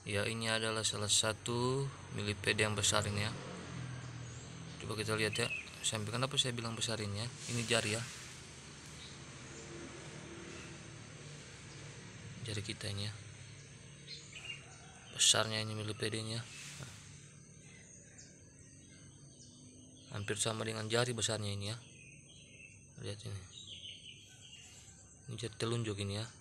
Ya, ini adalah salah satu millipede yang besar ini ya. Coba kita lihat ya. Sampai kenapa saya bilang besar ini ya? Ini jari ya. Jari kita ini ya. Besarnya ini millipedenya. Hampir sama dengan jari besarnya ini ya. Lihat ini. Ini jari telunjuk ini ya.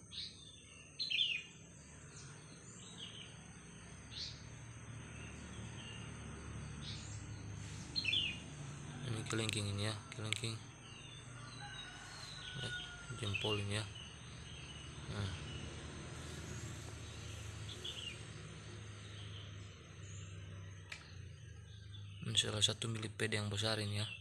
Ini kelingking ini ya, kelingking. Lihat, jempol ini ya. Nah. Ini salah satu millipede yang besar ini ya.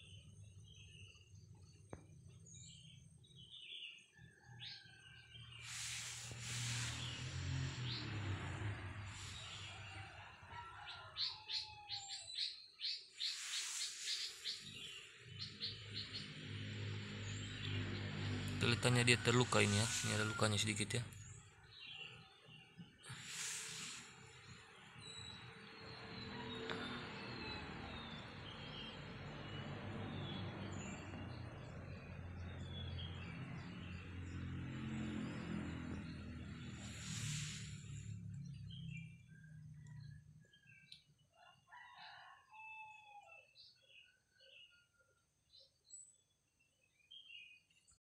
Kelihatannya dia terluka ini ya. Ini ada lukanya sedikit ya.